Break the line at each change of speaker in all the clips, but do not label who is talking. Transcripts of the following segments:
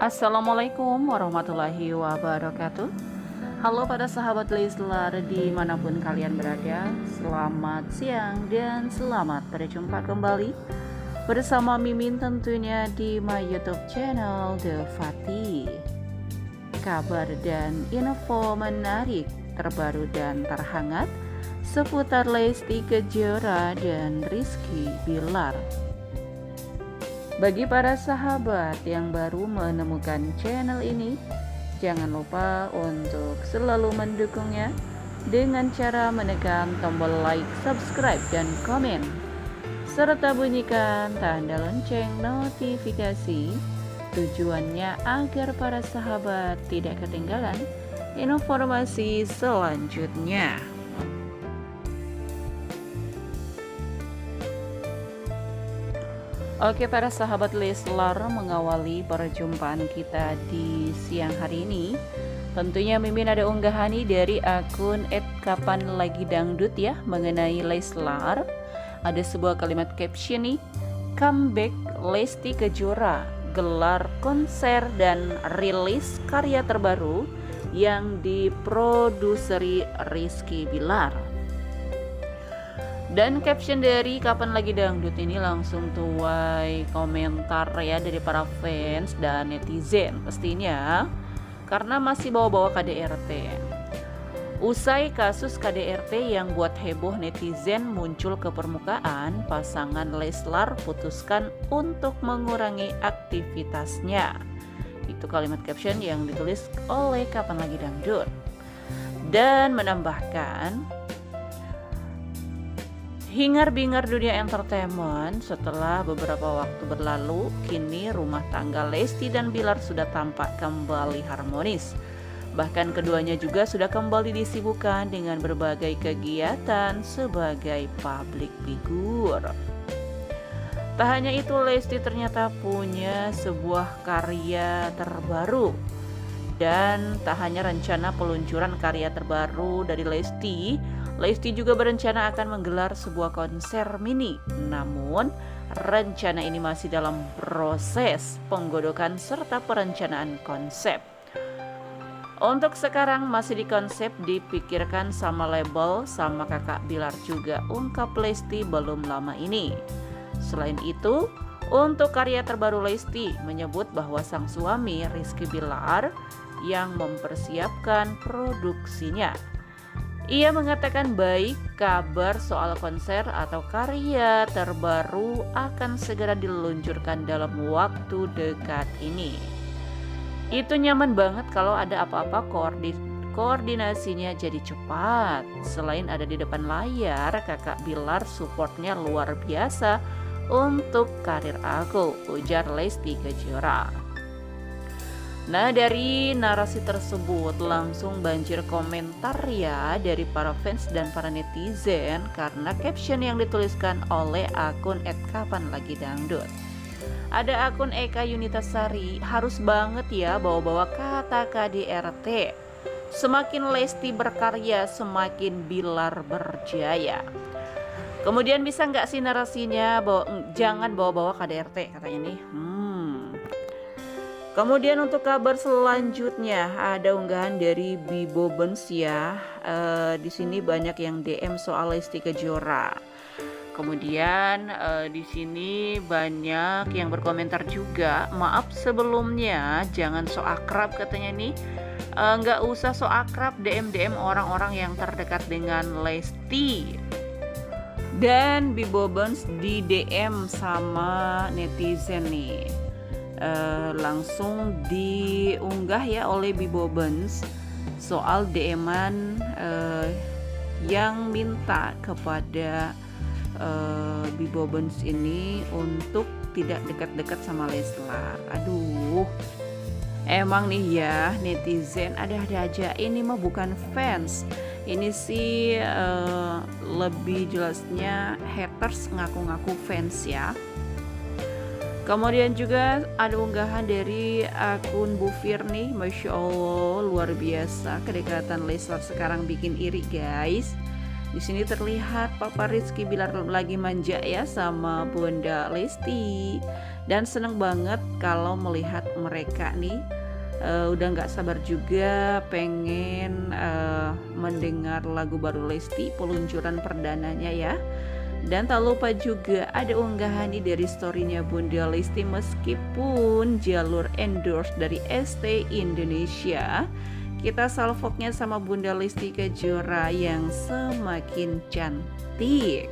Assalamualaikum warahmatullahi wabarakatuh. Halo para sahabat Leslar dimanapun kalian berada. Selamat siang dan selamat berjumpa kembali bersama Mimin tentunya di my YouTube channel The Fati. Kabar dan info menarik terbaru dan terhangat seputar Lesti Kejora dan Rizky Bilar. Bagi para sahabat yang baru menemukan channel ini, jangan lupa untuk selalu mendukungnya dengan cara menekan tombol like, subscribe, dan komen, serta bunyikan tanda lonceng notifikasi. Tujuannya agar para sahabat tidak ketinggalan informasi selanjutnya. Oke para sahabat Leslar, mengawali perjumpaan kita di siang hari ini, tentunya Mimin ada unggahan nih dari akun @kapanlagidangdut ya mengenai Leslar. Ada sebuah kalimat caption nih, comeback Lesti Kejora, gelar konser dan rilis karya terbaru yang diproduseri Rizky Bilar. Dan caption dari Kapan Lagi Dangdut ini langsung tuai komentar ya dari para fans dan netizen pastinya, karena masih bawa-bawa KDRT. Usai kasus KDRT yang buat heboh netizen muncul ke permukaan, pasangan Leslar putuskan untuk mengurangi aktivitasnya. Itu kalimat caption yang ditulis oleh Kapan Lagi Dangdut. Dan menambahkan, hingar-bingar dunia entertainment setelah beberapa waktu berlalu, kini rumah tangga Lesti dan Bilar sudah tampak kembali harmonis. Bahkan keduanya juga sudah kembali disibukkan dengan berbagai kegiatan sebagai public figure. Tak hanya itu, Lesti ternyata punya sebuah karya terbaru. Dan tak hanya rencana peluncuran karya terbaru dari Lesti juga berencana akan menggelar sebuah konser mini. Namun, rencana ini masih dalam proses penggodokan serta perencanaan konsep. Untuk sekarang masih dikonsep, dipikirkan sama label, sama kakak Bilar juga, ungkap Lesti belum lama ini. Selain itu, untuk karya terbaru Lesti menyebut bahwa sang suami Rizky Bilar yang mempersiapkan produksinya. Ia mengatakan baik, kabar soal konser atau karya terbaru akan segera diluncurkan dalam waktu dekat ini. Itu nyaman banget kalau ada apa-apa koordinasinya jadi cepat. Selain ada di depan layar, kakak Bilar supportnya luar biasa untuk karir aku, ujar Lesti Kejora. Nah, dari narasi tersebut langsung banjir komentar ya dari para fans dan para netizen karena caption yang dituliskan oleh akun @kapanlagidangdut. Ada akun Eka Yunitasari, harus banget ya bawa-bawa kata KDRT. Semakin Lesti berkarya, semakin Bilar berjaya. Kemudian bisa nggak sih narasinya jangan bawa-bawa KDRT katanya nih. Kemudian untuk kabar selanjutnya ada unggahan dari Bibo Bens ya. Di sini banyak yang DM soal Lesti Kejora. Kemudian di sini banyak yang berkomentar juga. Maaf sebelumnya, jangan so akrab katanya nih. Nggak usah so akrab DM orang-orang yang terdekat dengan Lesti. Dan Bibo Bens di DM sama netizen nih. Langsung diunggah ya oleh Bibo Bens soal DM-an yang minta kepada Bibo Bens ini untuk tidak dekat-dekat sama Leslar. Aduh, emang nih ya netizen ada-ada aja. Ini mah bukan fans, ini sih lebih jelasnya haters ngaku-ngaku fans ya. Kemudian juga ada unggahan dari akun Bu Firni, Masya Allah luar biasa kedekatan Leslar sekarang bikin iri guys. Di sini terlihat Papa Rizky Bilar lagi manja ya sama Bunda Lesti, dan seneng banget kalau melihat mereka nih. Udah nggak sabar juga pengen mendengar lagu baru Lesti, peluncuran perdananya ya. Dan tak lupa juga ada unggahan nih dari storynya Bunda Lesti, meskipun jalur endorse dari ST Indonesia, kita salvoknya sama Bunda Lesti Kejora yang semakin cantik.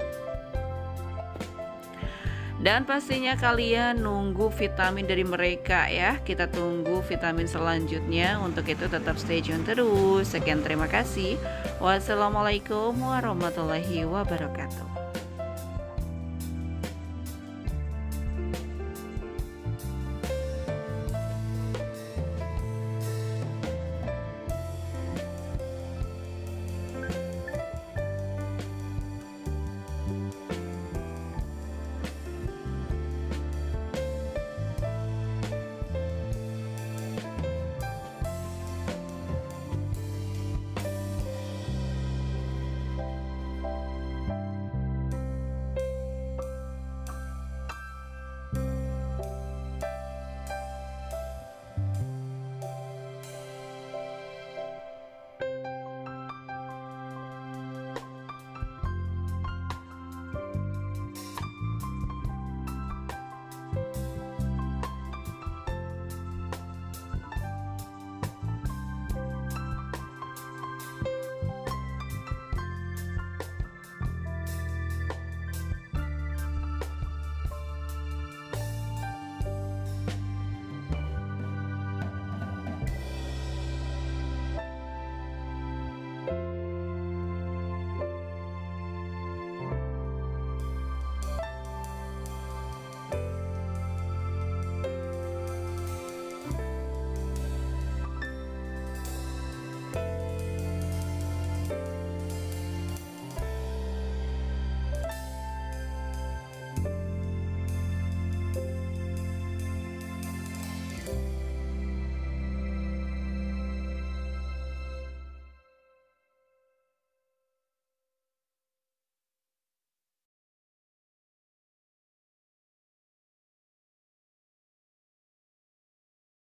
Dan pastinya kalian nunggu vitamin dari mereka ya. Kita tunggu vitamin selanjutnya. Untuk itu tetap stay tune terus. Sekian, terima kasih. Wassalamualaikum warahmatullahi wabarakatuh.